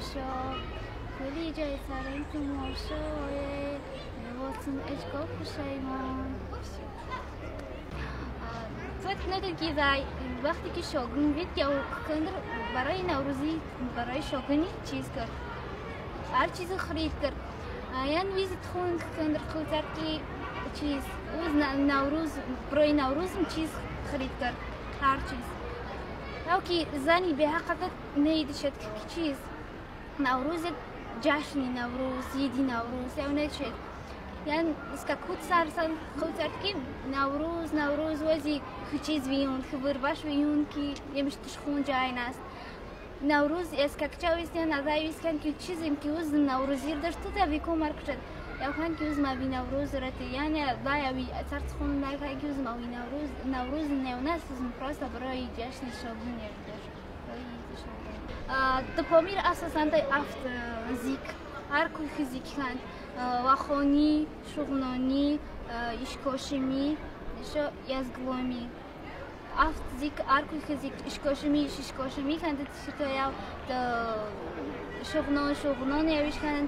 شو کلی جای سرم تو ماشوه واسم اشکال پشیمان فکر نداری وقتی که شاگرد بود یا کندر برای نوروزی برای شاگردی چیز کرد هر چیز خرید کرد یعنی ویزیت خون کندر خودت که چیز نوروز برای نوروز چیز خرید کرد هر چیز او که زنی به حقیقت نیده شد که چیز نوروز جشنی نوروز یدی نوروز یا نشد یعنی اسکا کود سرسان خود که نوروز وزی که چیز بیون خبر باش بیون که یه مشتش خون جای نست نوروز اسکا کجاست یا نزایست که چیزی که وز نوروزی داشت تا بیکو مرکشد یا خان که وز ما بی نوروز رتی یعنی دایوی سرت خون نگه که وز ما بی نوروز نیونست وز مپراستا برای جشن شاگون یادش دپامیر اساساً تا افت زیک هر کوی فیزیک کند واخونی شغلانی اشکاشمی شو یازگلامی افت زیک هر کوی فیزیک اشکاشمی کند تشتایا شغلان یاویش کند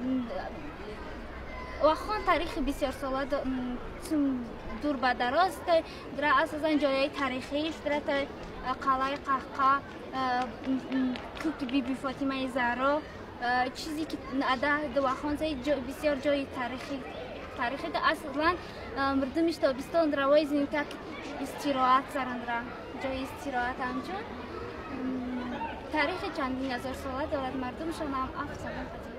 واخون تاریخ بسیار ساله دور به دراز در اساساً جای تاریخیش در قلعه قهقه کوک بیبی فاطمه زهرا چیزی که در واخون بسیار جای تاریخی ده اصلا مردمش تابستان در وایزین که استراحت سرندرا جای استراحت همچون تاریخ چندین هزار ساله دارد مردمشان هم افسانه